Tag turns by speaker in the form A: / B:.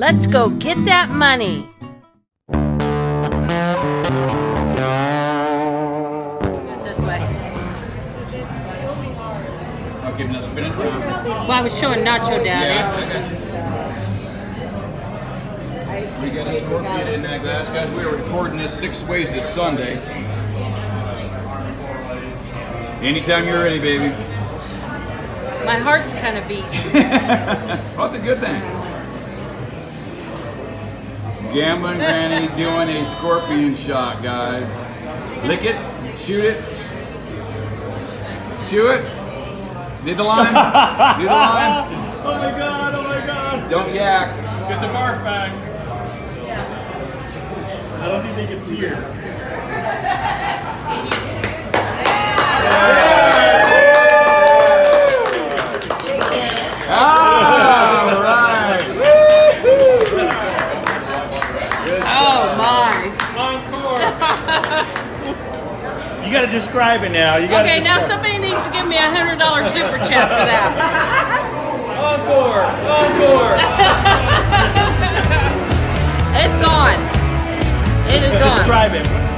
A: Let's go get that money. This way.
B: I'll give you a spin it around.
A: Well, I was showing Nacho, Daddy.
B: Yeah, I got you. We got a scorpion in that glass. Guys, we are recording this 6 ways this Sunday. Anytime you're ready, baby.
A: My heart's kind of beating.
B: Well, it's a good thing. Gamblin Granny doing a scorpion shot, guys. Lick it, shoot it, chew it. Did the line? Do the line?
C: Oh my god, oh my god.
B: Don't yak.
C: Get the barf bag. I don't think they can see her.
B: All right.
A: Oh my.
C: Encore. You gotta describe it now. You gotta
A: Okay, now
C: describe.
A: somebody needs to give me $100 super chat for that.
C: Encore. Encore.
A: It's gone. It is gone.
C: Describe it.